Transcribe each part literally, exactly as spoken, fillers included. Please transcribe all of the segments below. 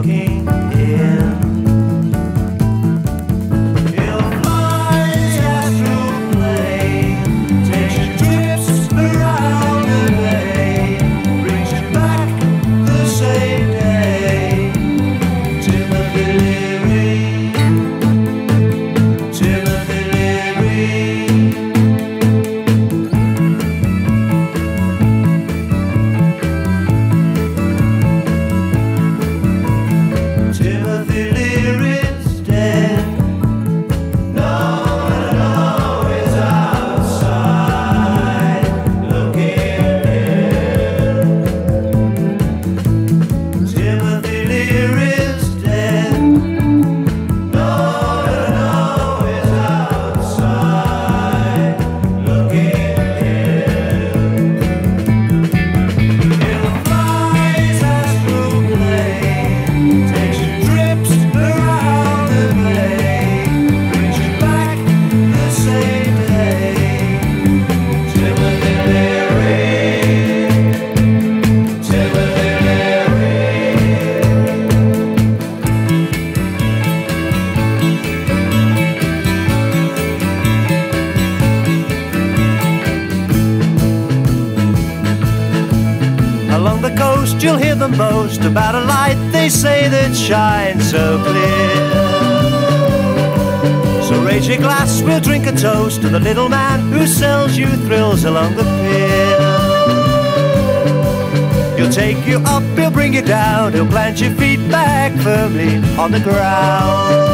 looking in. He'll fly his astral plane, takes you trips around the bay, brings you back the same day. Timothy Leary, Timothy Leary. Timothy Leary's dead. No, no, no, he's outside looking in. Timothy Leary's dead. No, no, no, he's outside looking in. He'll fly his astral plane, takes you trips around the bay, brings you back the same day. Timothy Leary, Timothy Leary. Along the coast you'll hear them boast about a light they say that shines so clear. So raise your glass, we'll drink a toast to the little man who sells you thrills along the pier. He'll take you up, he'll bring you down, he'll plant your feet back firmly on the ground.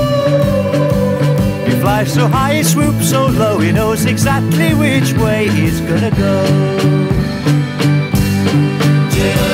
He flies so high, he swoops so low, he knows exactly which way he's gonna go. Timothy